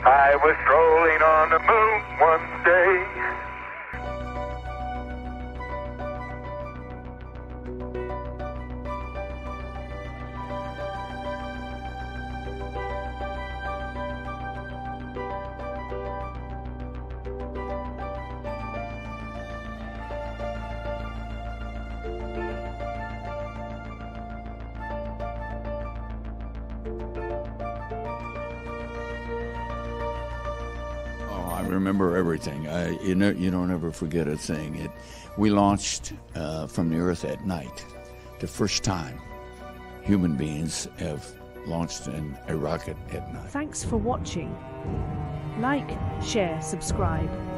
I was strolling on the moon one day. I remember everything. You don't ever forget a thing. We launched from the Earth at night. The first time human beings have launched in a rocket at night. Thanks for watching. Like, share, subscribe.